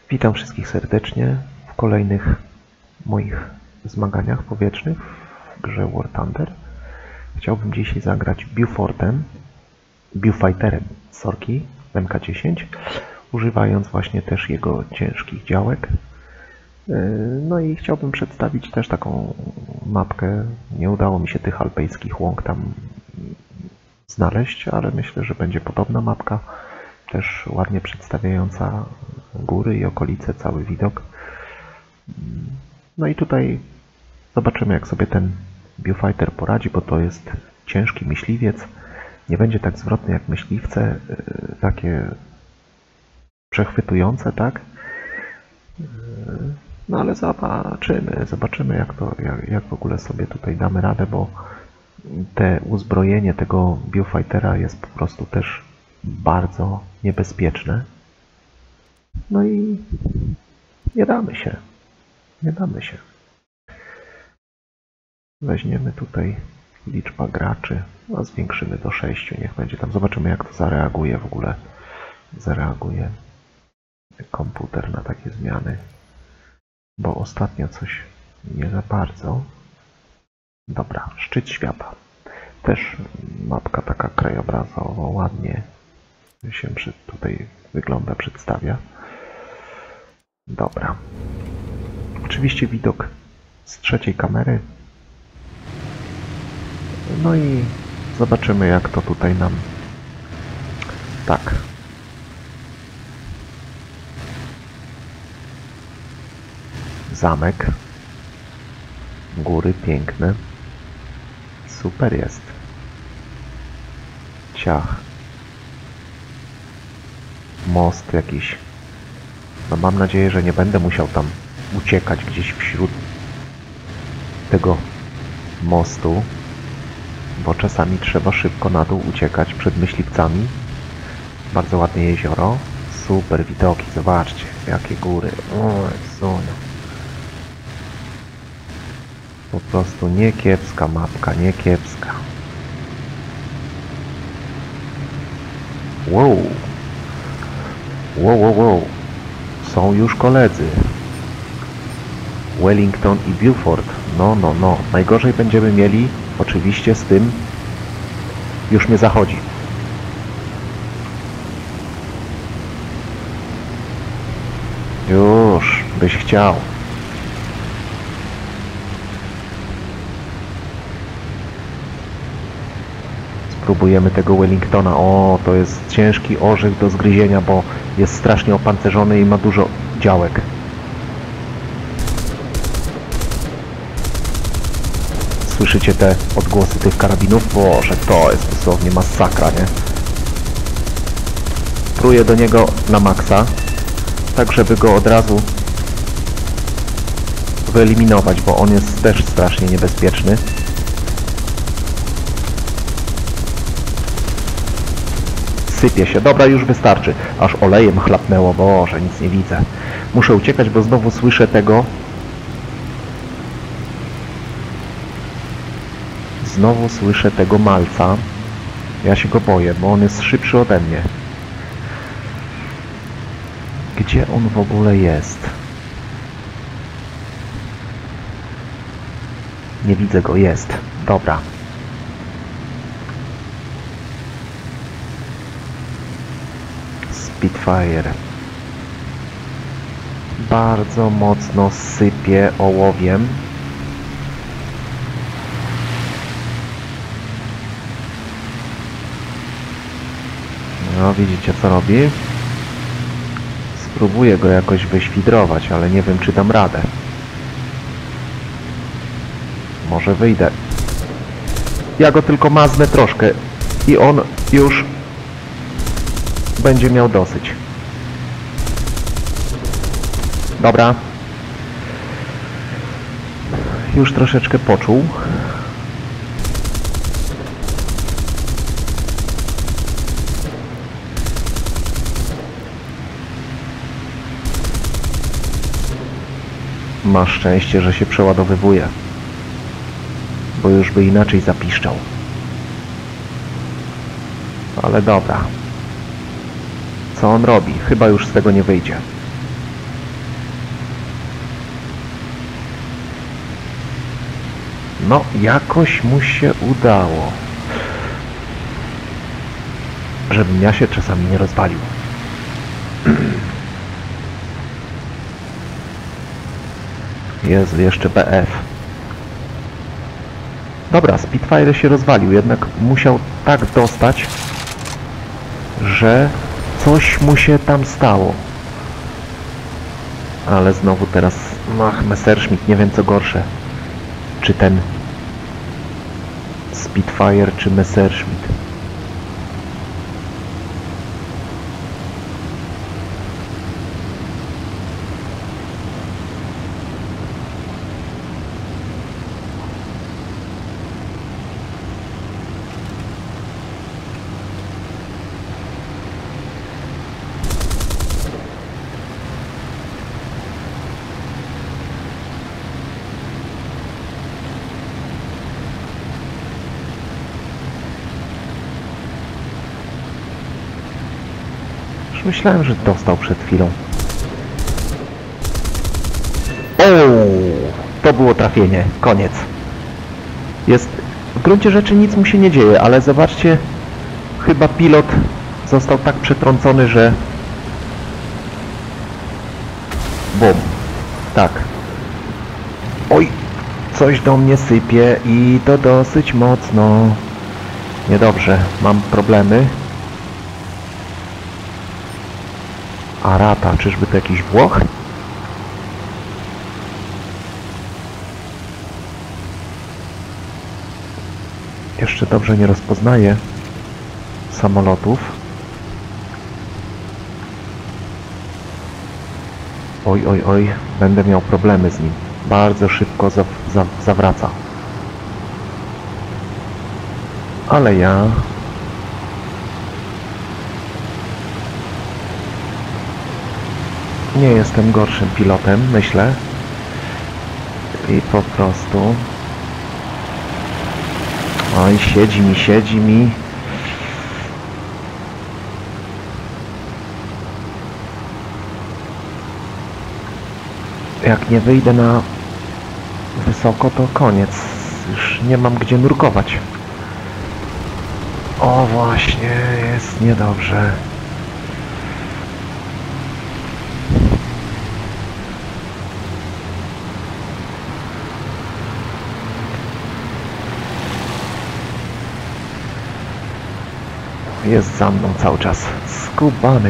Witam wszystkich serdecznie w kolejnych moich zmaganiach powietrznych w grze War Thunder. Chciałbym dzisiaj zagrać Viewfighterem Sorki MK10, używając właśnie też jego ciężkich działek. No i chciałbym przedstawić też taką mapkę. Nie udało mi się tych alpejskich łąk tam znaleźć, ale myślę, że będzie podobna mapka, też ładnie przedstawiająca góry i okolice, cały widok. No i tutaj zobaczymy, jak sobie ten Viewfighter poradzi, bo to jest ciężki myśliwiec. Nie będzie tak zwrotny jak myśliwce, takie przechwytujące, tak? No ale zobaczymy jak w ogóle sobie tutaj damy radę, bo te uzbrojenie tego Viewfightera jest po prostu też bardzo niebezpieczne. No i nie damy się. Weźmiemy tutaj liczbę graczy, a zwiększymy do 6, niech będzie tam. Zobaczymy, jak to zareaguje w ogóle. Zareaguje komputer na takie zmiany, bo ostatnio coś nie za bardzo. Dobra, szczyt świata. Też mapka taka krajobrazowo ładnie się tutaj wygląda, przedstawia. Dobra. Oczywiście widok z trzeciej kamery. No i zobaczymy, jak to tutaj nam... Tak. Zamek. Góry piękne. Super jest. Ciach. Most jakiś. No mam nadzieję, że nie będę musiał tam uciekać gdzieś wśród tego mostu, bo czasami trzeba szybko na dół uciekać przed myśliwcami. Bardzo ładne jezioro. Super widoki, zobaczcie, jakie góry. O, Jezu. Po prostu niekiepska mapka, niekiepska. Wow. Wow. Są już koledzy. Wellington i Beaufort. No. Najgorzej będziemy mieli oczywiście z tym. Już mnie zachodzi. Już byś chciał. Spróbujemy tego Wellingtona. O, to jest ciężki orzech do zgryzienia, bo jest strasznie opancerzony i ma dużo działek. Słyszycie te odgłosy tych karabinów? Boże, to jest dosłownie masakra, nie? Pruję do niego na maksa, tak żeby go od razu wyeliminować, bo on jest też strasznie niebezpieczny. Sypie się. Dobra, już wystarczy. Aż olejem chlapnęło. Boże, nic nie widzę. Muszę uciekać, bo znowu słyszę tego. Znowu słyszę tego malca. Ja się go boję, bo on jest szybszy ode mnie. Gdzie on w ogóle jest? Nie widzę go. Jest. Dobra. Spitfire. Bardzo mocno sypie ołowiem. No, widzicie, co robi? Spróbuję go jakoś wyświdrować, ale nie wiem, czy dam radę. Może wyjdę. Ja go tylko maznę troszkę i on już będzie miał dosyć. Dobra. Już troszeczkę poczuł. Ma szczęście, że się przeładowywuje, bo już by inaczej zapiszczał. Ale dobra. Co on robi? Chyba już z tego nie wyjdzie. No, jakoś mu się udało. Żebym ja się czasami nie rozwalił. Jezu, jeszcze BF. Dobra, Spitfire się rozwalił, jednak musiał tak dostać, że coś mu się tam stało. Ale znowu teraz, Messerschmitt, nie wiem co gorsze. Czy ten Spitfire, czy Messerschmitt. Myślałem, że dostał przed chwilą. O, to było trafienie. Koniec. Jest... W gruncie rzeczy nic mu się nie dzieje, ale zobaczcie, chyba pilot został tak przetrącony, że... Bum. Tak. Oj, coś do mnie sypie i to dosyć mocno. Niedobrze, mam problemy. Arata, czyżby to jakiś Włoch? Jeszcze dobrze nie rozpoznaję samolotów. Oj, oj, oj, będę miał problemy z nim. Bardzo szybko zawraca. Ale ja... nie jestem gorszym pilotem, myślę. I po prostu... Oj, siedzi mi. Jak nie wyjdę na wysoko, to koniec. Już nie mam gdzie nurkować. O, właśnie, jest niedobrze. Jest za mną cały czas. Skubany.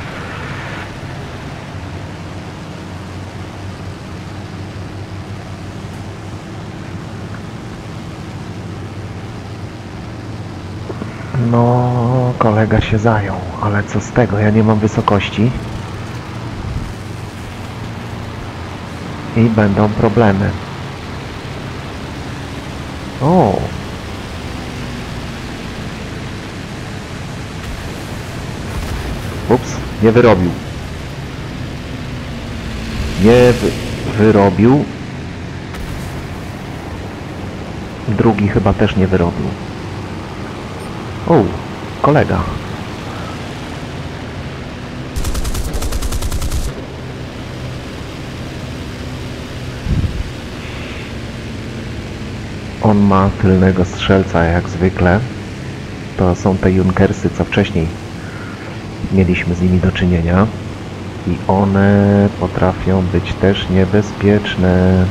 No, kolega się zajął, ale co z tego? Ja nie mam wysokości. I będą problemy. O! Ups, nie wyrobił. Nie wyrobił. Drugi chyba też nie wyrobił. O, kolega. On ma tylnego strzelca jak zwykle. To są te Junkersy, co wcześniej mieliśmy z nimi do czynienia. I one potrafią być też niebezpieczne.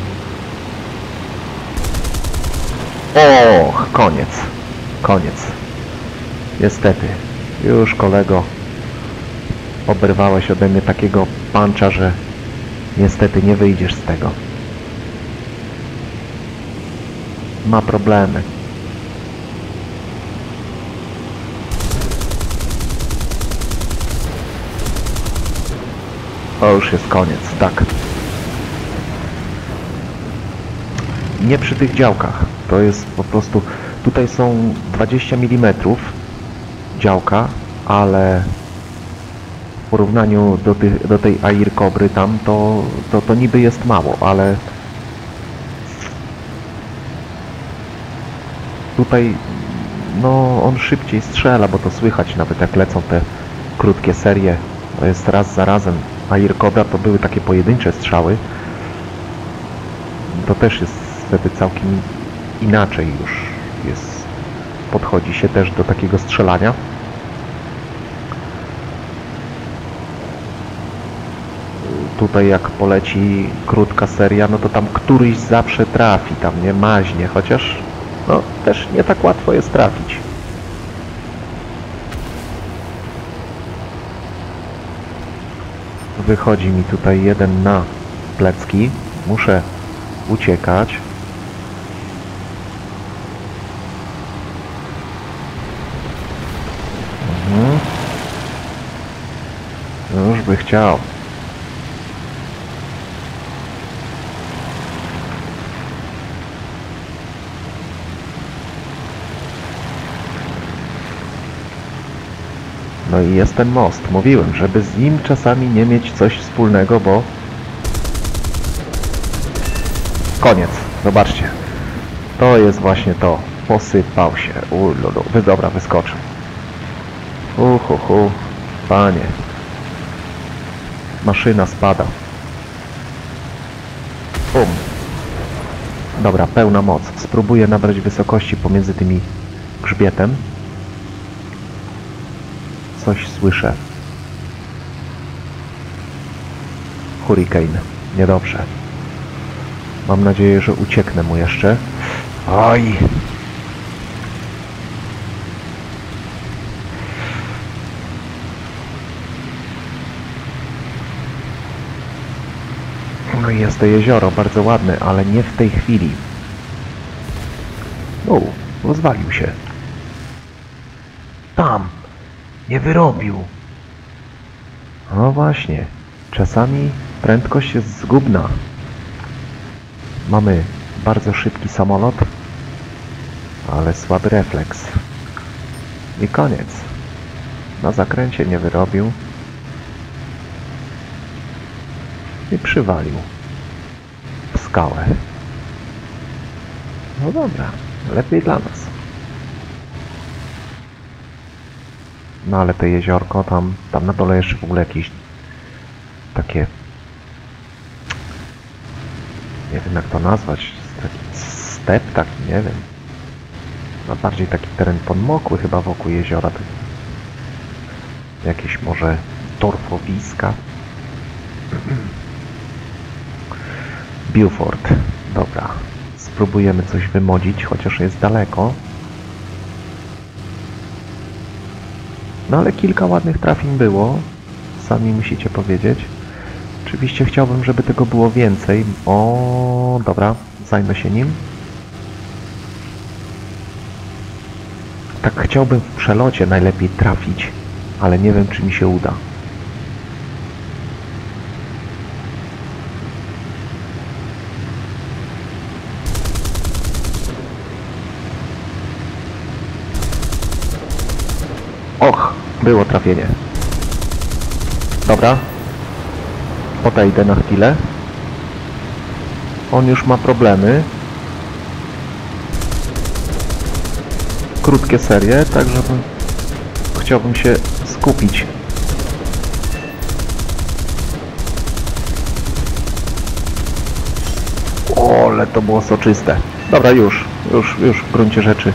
Och, koniec. Koniec. Niestety. Już, kolego, oberwałeś ode mnie takiego puncha, że niestety nie wyjdziesz z tego. Ma problemy. To już jest koniec, tak. Nie przy tych działkach. To jest po prostu... Tutaj są 20 mm działka, ale w porównaniu do tej Air Cobry tam to niby jest mało, ale tutaj no on szybciej strzela, bo to słychać nawet jak lecą te krótkie serie. To jest raz za razem. Air Cobra to były takie pojedyncze strzały. To też jest wtedy całkiem inaczej już jest, podchodzi się też do takiego strzelania. Tutaj jak poleci krótka seria, no to tam któryś zawsze trafi, tam nie maźnie, chociaż no też nie tak łatwo jest trafić. Wychodzi mi tutaj jeden na plecki, muszę uciekać. Już by chciał. No i jest ten most. Mówiłem, żeby z nim czasami nie mieć coś wspólnego, bo... Koniec. Zobaczcie. To jest właśnie to. Posypał się. Ululu. Dobra, wyskoczył. Panie. Maszyna spada. Bum. Dobra, pełna moc. Spróbuję nabrać wysokości pomiędzy tymi grzbietem. Coś słyszę. Hurricane. Niedobrze. Mam nadzieję, że ucieknę mu jeszcze. Oj! No i jest to jezioro, bardzo ładne, ale nie w tej chwili. Rozwalił się. Tam! Nie wyrobił. No właśnie. Czasami prędkość jest zgubna. Mamy bardzo szybki samolot, ale słaby refleks. I koniec. Na zakręcie nie wyrobił. I przywalił w skałę. No dobra, lepiej dla nas. No ale to jeziorko, tam na dole jeszcze w ogóle jakieś takie... Nie wiem jak to nazwać. Taki step taki, nie wiem. No bardziej taki teren podmokły chyba wokół jeziora. Jakieś może torfowiska. Beaufort. Dobra. Spróbujemy coś wymodzić, chociaż jest daleko. No ale kilka ładnych trafień było. Sami musicie powiedzieć. Oczywiście chciałbym, żeby tego było więcej. O, dobra. Zajmę się nim. Tak chciałbym w przelocie najlepiej trafić, ale nie wiem, czy mi się uda. Och, było trafienie. Dobra. Odejdę na chwilę. On już ma problemy. Krótkie serie, tak żeby chciałbym się skupić. O, ale to było soczyste. Dobra, już w gruncie rzeczy.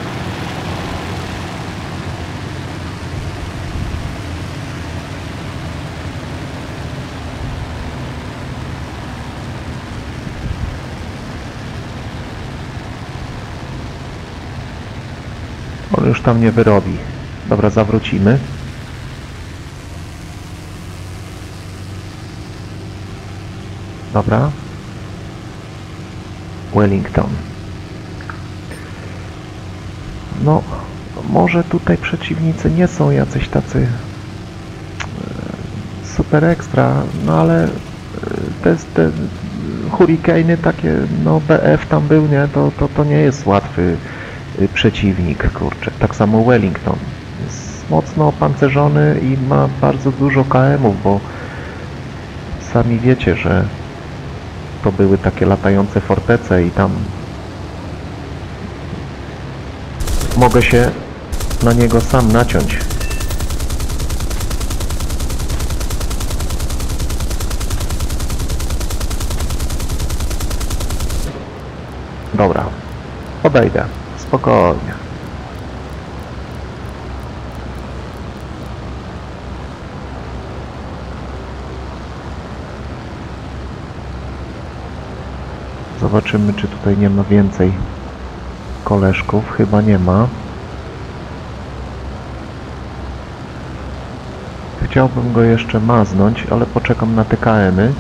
On już tam nie wyrobi. Dobra, zawrócimy. Dobra. Wellington. No, może tutaj przeciwnicy nie są jacyś tacy super ekstra, no ale te hurricane takie, no BF tam był, nie? To nie jest łatwy przeciwnik, kurczę. Tak samo Wellington. Jest mocno opancerzony i ma bardzo dużo KM-ów, bo sami wiecie, że to były takie latające fortece i tam mogę się na niego sam naciąć. Dobra. Podejdę. Spokojnie. Zobaczymy, czy tutaj nie ma więcej koleżków. Chyba nie ma. Chciałbym go jeszcze maznąć, ale poczekam na TKM-y.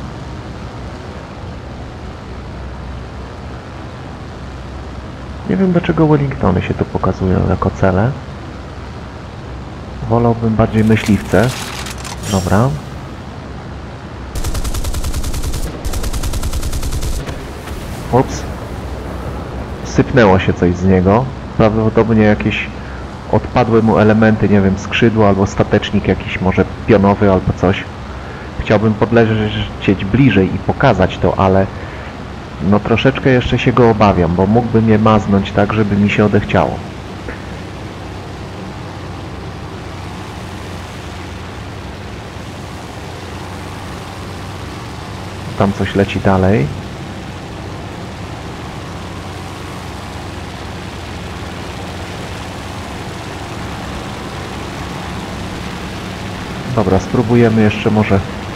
Nie wiem, dlaczego Wellingtony się tu pokazują jako cele. Wolałbym bardziej myśliwce. Dobra. Ups. Sypnęło się coś z niego. Prawdopodobnie jakieś odpadły mu elementy, nie wiem, skrzydło albo statecznik jakiś może pionowy albo coś. Chciałbym podlecieć bliżej i pokazać to, ale no troszeczkę jeszcze się go obawiam, bo mógłby mnie maznąć tak, żeby mi się odechciało. Tam coś leci dalej. Dobra, spróbujemy jeszcze może.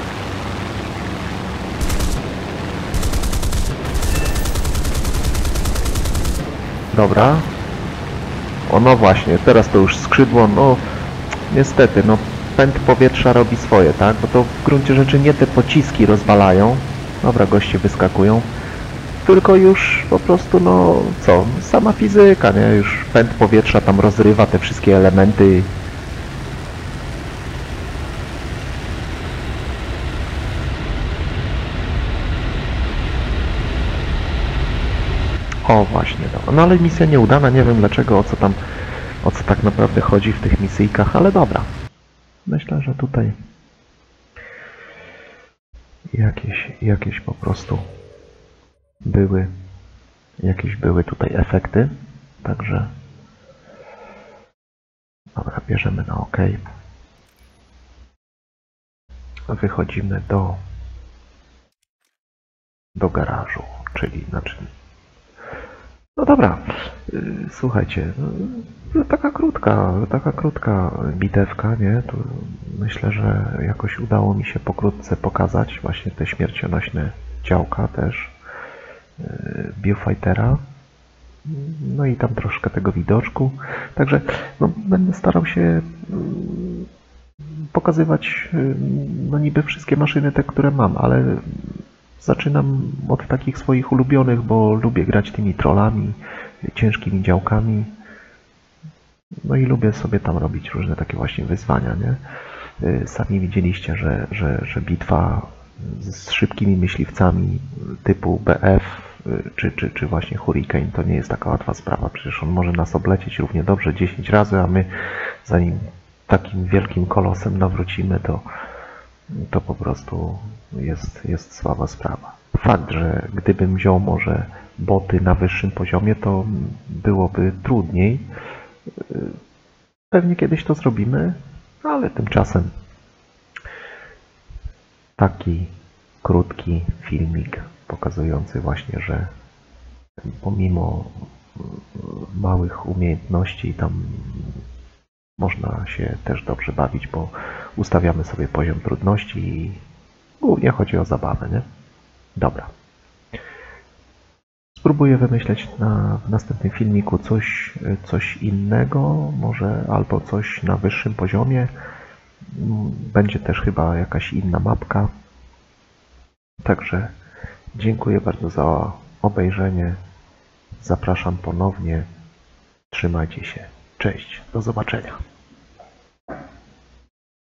Dobra. O, no właśnie, teraz to już skrzydło, no niestety, no pęd powietrza robi swoje, tak? Bo to w gruncie rzeczy nie te pociski rozwalają. Dobra, goście wyskakują. Tylko już po prostu, no co, sama fizyka, nie? Już pęd powietrza tam rozrywa te wszystkie elementy. O właśnie, no ale misja nieudana, nie wiem dlaczego, o co tak naprawdę chodzi w tych misyjkach, ale dobra. Myślę, że tutaj jakieś po prostu były tutaj efekty, także dobra, bierzemy na OK. Wychodzimy do garażu, czyli no dobra, słuchajcie, taka krótka bitewka, nie? Tu myślę, że jakoś udało mi się pokrótce pokazać właśnie te śmiercionośne działka też Viewfightera. No i tam troszkę tego widoczku. Także no, będę starał się pokazywać no niby wszystkie maszyny te, które mam, ale zaczynam od takich swoich ulubionych, bo lubię grać tymi trollami, ciężkimi działkami. No i lubię sobie tam robić różne takie właśnie wyzwania, nie? Sami widzieliście, że bitwa z szybkimi myśliwcami typu BF czy właśnie Hurricane to nie jest taka łatwa sprawa. Przecież on może nas oblecieć równie dobrze 10 razy, a my zanim takim wielkim kolosem nawrócimy, to po prostu jest słaba sprawa. Fakt, że gdybym wziął może boty na wyższym poziomie, to byłoby trudniej. Pewnie kiedyś to zrobimy, ale tymczasem taki krótki filmik pokazujący właśnie, że pomimo małych umiejętności tam można się też dobrze bawić, bo ustawiamy sobie poziom trudności i głównie chodzi o zabawę, nie? Dobra. Spróbuję wymyśleć w następnym filmiku coś innego, może albo coś na wyższym poziomie. Będzie też chyba jakaś inna mapka. Także dziękuję bardzo za obejrzenie. Zapraszam ponownie. Trzymajcie się. Cześć. Do zobaczenia.